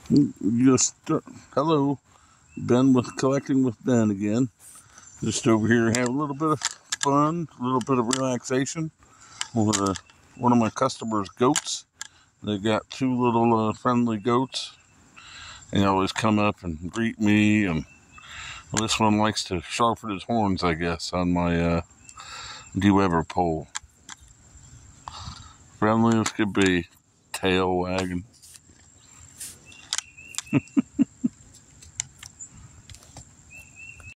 Hello, Ben with Collecting with Ben again. Just over here have a little bit of fun, a little bit of relaxation with one of my customers' goats. They got two little friendly goats. They always come up and greet me, and well, this one likes to sharpen his horns, I guess, on my dewebber pole. Friendly as could be, tail wagging.